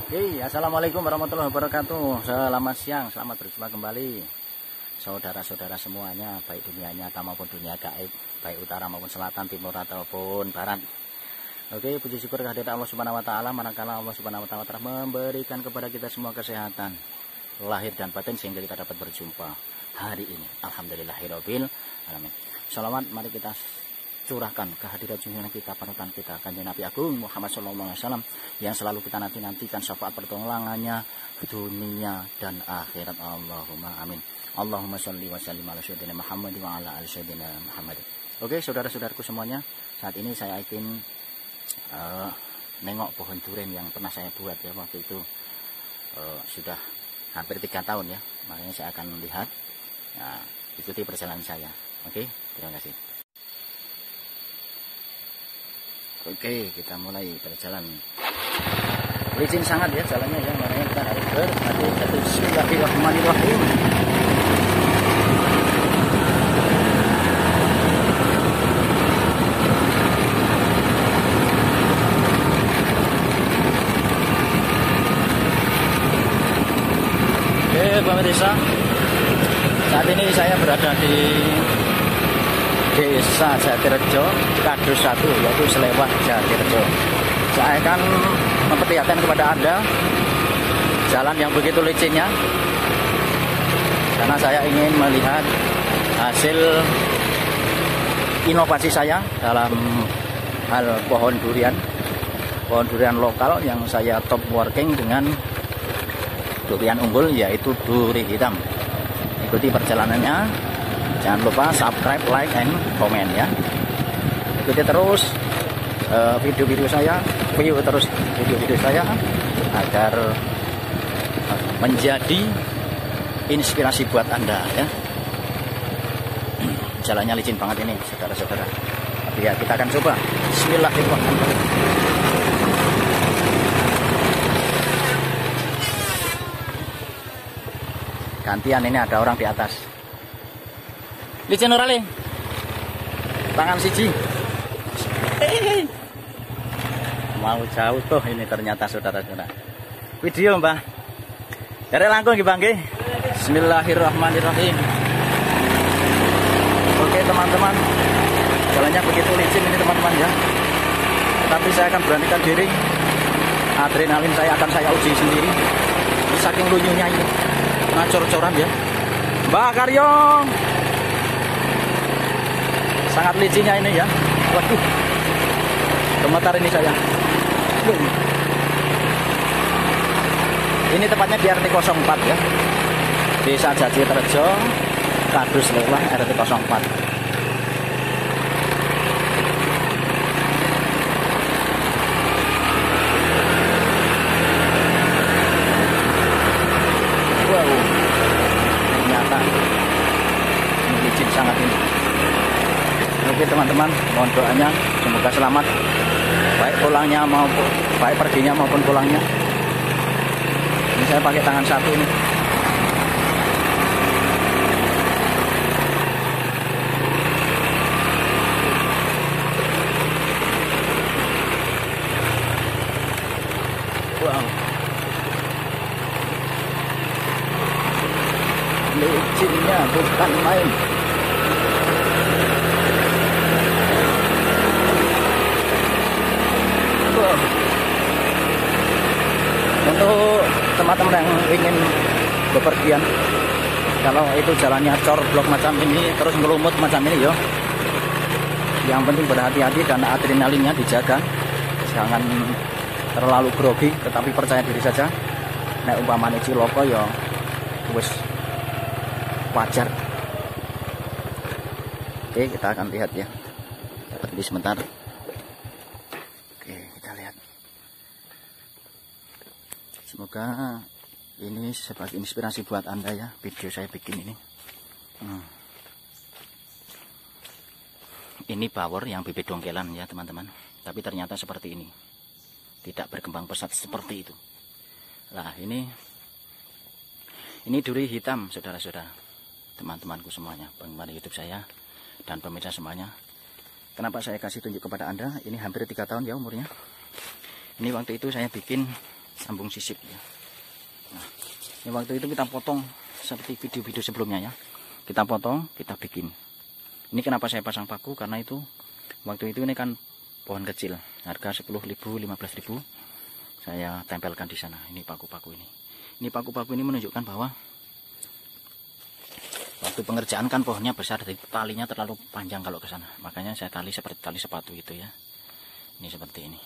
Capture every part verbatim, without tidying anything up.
Oke, assalamualaikum warahmatullahi wabarakatuh. Selamat siang, selamat berjumpa kembali saudara-saudara semuanya, baik dunia nyata maupun dunia gaib, baik utara maupun selatan, timur ataupun barat. Oke, puji syukur kehadirat Allah Subhanahu wa taala, manakala Allah Subhanahu wa taala telah memberikan kepada kita semua kesehatan lahir dan batin sehingga kita dapat berjumpa hari ini. Alhamdulillahirabbil alamin. Shalawat mari kita curahkan kehadiran junjungan kita, panutan kita, Kanjeng Nabi Agung Muhammad Shallallahu Alaihi Wasallam yang selalu kita nanti-nantikan syafaat pertolongannya dunia dan akhirat. Allahumma amin. Allahumma sholli wa sallim ala sayyidina Muhammad wa ala ali sayyidina Muhammad. Oke, saudara-saudaraku semuanya, saat ini saya ingin uh, nengok pohon durian yang pernah saya buat ya, waktu itu uh, sudah hampir tiga tahun ya, makanya saya akan melihat. Nah, ikuti perjalanan saya. Oke, terima kasih. Oke, kita mulai berjalan. Licin sangat ya jalannya ya, makanya kita harus berhati-hati. Bismillahirrahmanirrahim. Oke, pemirsa, saat ini saya berada di Desa Jatirejo, Kadus satu, yaitu Selewah Jatirejo. Saya akan memperlihatkan kepada Anda jalan yang begitu licinnya, karena saya ingin melihat hasil inovasi saya dalam hal pohon durian, pohon durian lokal yang saya top working dengan durian unggul, yaitu duri hitam. Ikuti perjalanannya. Jangan lupa subscribe, like, and comment ya. Ikuti terus video-video uh, saya, view terus video-video saya agar uh, menjadi inspirasi buat Anda ya. Jalannya licin banget ini, saudara-saudara. Tapi ya kita akan coba. Bismillahirrahmanirrahim. Gantian, ini ada orang di atas. Licin ora le? Tangan siji. Mau jauh tuh ini ternyata saudara-saudara. Video Mbah. Dari langkung nggih Bang nggih. Bismillahirrahmanirrahim. Oke teman-teman. Jalannya begitu licin ini teman-teman ya. Tapi saya akan beranikan diri. Adrenalin saya akan saya uji sendiri. Saking lunyunya ini. Ngacor-coran ya. Mbah Karyong. Sangat licinnya ini ya. Waduh, gemetar ini saya. Ini tepatnya di R T nol empat ya, Desa Jatirejo, Kadus Selewah, R T nol empat. Wow, ternyata ini licin sangat ini. Oke teman-teman, mohon doanya semoga selamat, baik pulangnya maupun baik perginya maupun pulangnya. Ini saya pakai tangan satu ini. Wow, licinnya bukan main. Untuk teman-teman yang ingin bepergian, kalau itu jalannya cor blok macam ini terus ngelumut macam ini yo, yang penting berhati-hati dan adrenalinnya dijaga, jangan terlalu grogi, tetapi percaya diri saja. Nek umpamane ciloko yo wis wajar. Oke, kita akan lihat ya. Berhenti sebentar. Semoga ini sebagai inspirasi buat Anda ya, video saya bikin ini. Hmm. Ini power yang bibit dongkelan ya teman-teman. Tapi ternyata seperti ini. Tidak berkembang pesat seperti itu. Nah ini, ini duri hitam saudara-saudara. Teman-temanku semuanya, penggemar YouTube saya dan pemirsa semuanya. Kenapa saya kasih tunjuk kepada Anda? Ini hampir tiga tahun ya umurnya. Ini waktu itu saya bikin sambung sisip ya. Nah, ini waktu itu kita potong seperti video-video sebelumnya ya. Kita potong, kita bikin. Ini kenapa saya pasang paku, karena itu waktu itu ini kan pohon kecil, harga sepuluh ribu, lima belas ribu. Saya tempelkan di sana. Ini paku-paku ini. Ini paku-paku ini menunjukkan bahwa waktu pengerjaan kan pohonnya besar, jadi talinya terlalu panjang kalau ke sana. Makanya saya tali seperti tali sepatu gitu ya. Ini seperti ini.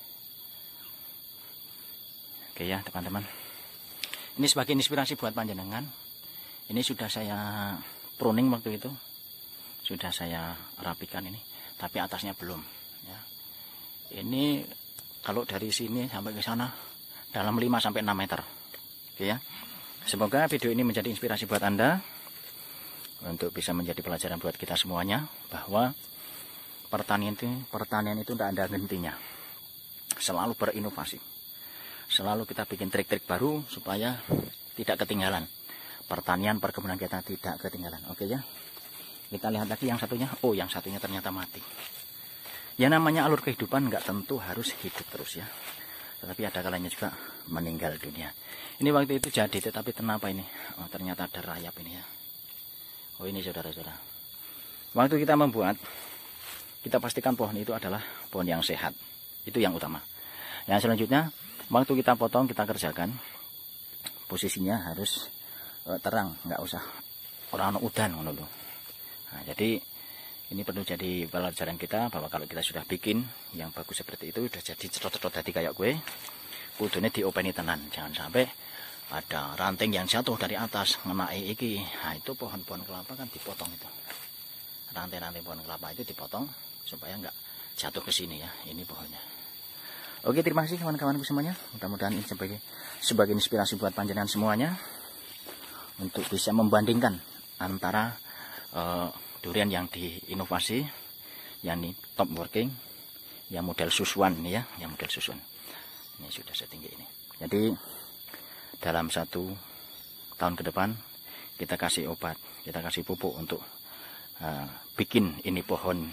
Oke ya teman-teman. Ini sebagai inspirasi buat panjenengan. Ini sudah saya pruning waktu itu. Sudah saya rapikan ini, tapi atasnya belum ya. Ini kalau dari sini sampai ke sana dalam lima sampai enam meter. Oke ya. Semoga video ini menjadi inspirasi buat Anda, untuk bisa menjadi pelajaran buat kita semuanya, bahwa pertanian itu pertanian itu tidak ada hentinya. Selalu berinovasi. Selalu kita bikin trik-trik baru supaya tidak ketinggalan. Pertanian perkebunan kita tidak ketinggalan. Oke ya. Kita lihat lagi yang satunya. Oh, yang satunya ternyata mati. Ya namanya alur kehidupan nggak tentu harus hidup terus ya. Tetapi ada kalanya juga meninggal dunia. Ini waktu itu jadi, tetapi kenapa ini? Oh, ternyata ada rayap ini ya. Oh, ini saudara-saudara. Waktu kita membuat, kita pastikan pohon itu adalah pohon yang sehat. Itu yang utama. Yang selanjutnya, waktu kita potong, kita kerjakan, posisinya harus uh, terang, nggak usah orang udan ngono. Nah, jadi ini perlu jadi pelajaran kita, bahwa kalau kita sudah bikin yang bagus seperti itu, sudah jadi cetot-cetot tadi kayak gue, kudune diopeni tenan, jangan sampai ada ranting yang jatuh dari atas ngenai iki. Nah, itu pohon-pohon kelapa kan dipotong itu, ranting-ranting pohon kelapa itu dipotong supaya nggak jatuh ke sini ya. Ini pohonnya. Oke, terima kasih kawan-kawanku semuanya. Mudah-mudahan ini sebagai sebagai inspirasi buat panjenengan semuanya untuk bisa membandingkan antara uh, durian yang diinovasi, yang ini top working, yang model susuan ya, yang model susuan. Ini sudah setinggi ini. Jadi dalam satu tahun ke depan kita kasih obat, kita kasih pupuk untuk uh, bikin ini pohon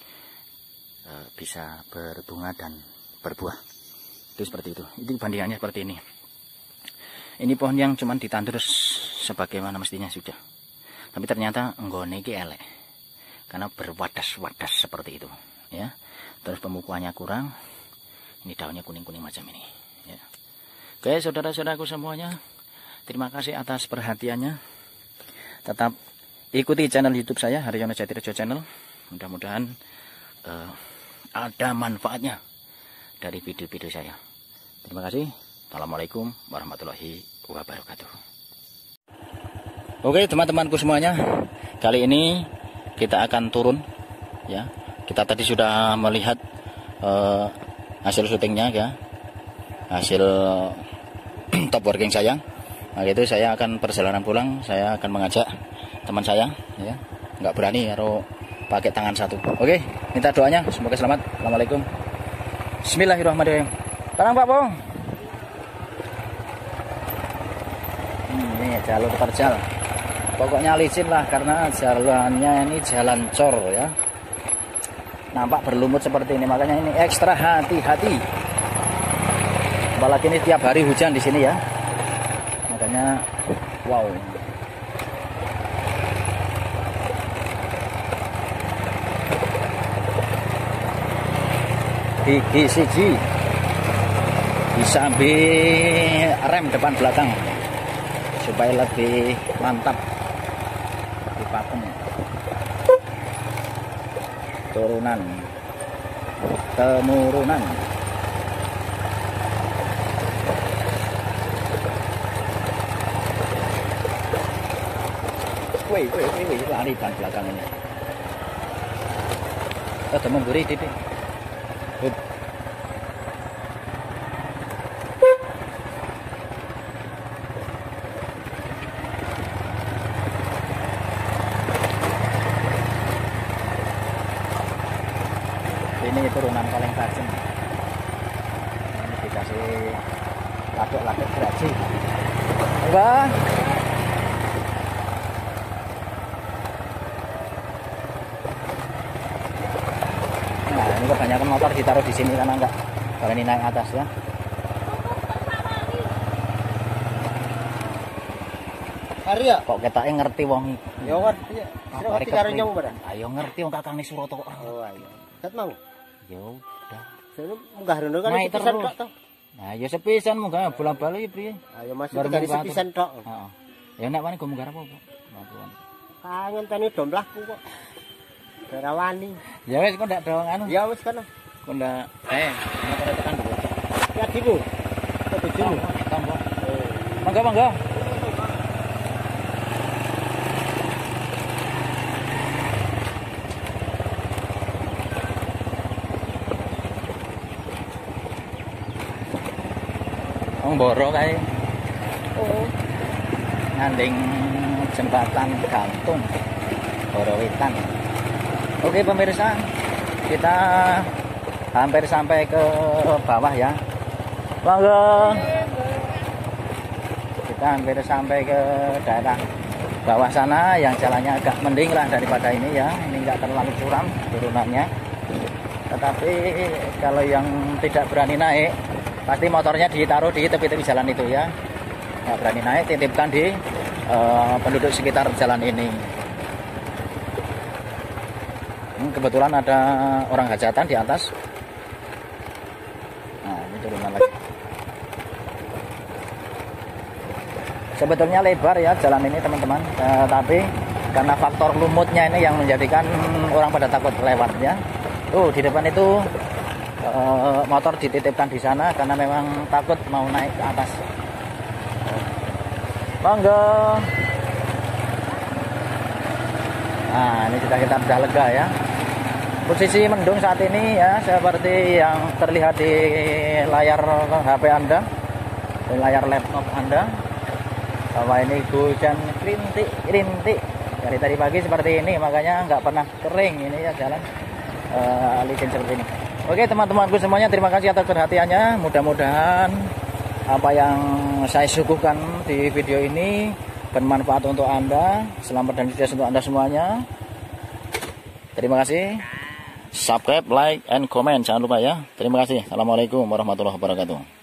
uh, bisa berbunga dan berbuah. Itu seperti itu. Itu bandingannya seperti ini. Ini pohon yang cuman ditandur sebagaimana mestinya sudah. Tapi ternyata enggone iki elek. Karena berwadas-wadas seperti itu, ya. Terus pemupukannya kurang. Ini daunnya kuning-kuning macam ini, ya. Oke, saudara-saudaraku semuanya, terima kasih atas perhatiannya. Tetap ikuti channel YouTube saya, Haryono Jatirejo Channel. Mudah-mudahan uh, ada manfaatnya dari video-video saya. Terima kasih. Assalamualaikum warahmatullahi wabarakatuh. Oke, teman-temanku semuanya, kali ini kita akan turun ya. Kita tadi sudah melihat uh, hasil syutingnya ya, hasil top working saya. Nah, itu saya akan perjalanan pulang, saya akan mengajak teman saya ya. Nggak berani kalau pakai tangan satu. Oke, minta doanya semoga selamat. Assalamualaikum. Bismillahirrahmanirrahim. Tenang Pak Bong. Hmm, ini jalur terjal. Pokoknya licin lah, karena jalannya ini jalan cor ya. Nampak berlumut seperti ini, makanya ini ekstra hati-hati. Apalagi ini tiap hari hujan di sini ya. Makanya wow. Gigi siji bisa ambil rem depan belakang supaya lebih mantap. Patung turunan temurunan. Wih, wih, wih, wih, lari ban belakang ini. Ada memberi titik. Hup. Ini turunan paling tajam. Ini dikasih laduk-laduk gergaji. Bang. Nah, ini kebanyakan motor ditaruh di sini karena enggak berani naik atas ya. Ari ya? Kok ketake ngerti wong iki. Ya ngerti. Sira ngerti karo nyong barang. Ayo ngerti wong kakang Suroto kok. Oh ayo. Ket mau. Ya udah. Saya munggah rono kan Naik sepisan terus. tok to. Nah, ya sepisan munggah bola-bali piye? Ayo Mas Baru dari munggah sepisan tok. Heeh. Ya nek wani go munggah apa, Pak? Mabuan. Kangen tani domlahku kok. Ora wani. Ya wis kok ndak dong anu. Ya wis kono. Kok ndak eh motor tekan dulu. Ya dimu. Kok bojomu. Tambah. Mangga mangga. Wong Boro kae. Oh. Nganding jembatan gantung Boro Wetan. Oke pemirsa, kita hampir sampai ke bawah ya. Monggo. Kita hampir sampai ke daerah bawah sana yang jalannya agak mending lah daripada ini ya. Ini enggak terlalu curam turunannya. Tetapi kalau yang tidak berani naik, pasti motornya ditaruh di tepi-tepi jalan itu ya. Nggak berani naik, titipkan di uh, penduduk sekitar jalan ini. Hmm, kebetulan ada orang hajatan di atas. Nah, ini turunan lagi. Sebetulnya lebar ya jalan ini teman-teman, uh, tapi karena faktor lumutnya ini yang menjadikan orang pada takut lewatnya. Tuh di depan itu uh, motor dititipkan di sana karena memang takut mau naik ke atas. Monggo. Nah, ini sudah kita sudah lega ya. Posisi mendung saat ini ya seperti yang terlihat di layar H P Anda, di layar laptop Anda. Bahwa ini hujan rintik-rintik dari tadi pagi seperti ini, makanya nggak pernah kering ini ya jalan uh, licin seperti ini. Oke teman-temanku semuanya, terima kasih atas perhatiannya. Mudah-mudahan apa yang saya suguhkan di video ini bermanfaat untuk Anda. Selamat dan sukses untuk Anda semuanya. Terima kasih. Subscribe, like, and comment. Jangan lupa ya. Terima kasih. Assalamualaikum warahmatullahi wabarakatuh.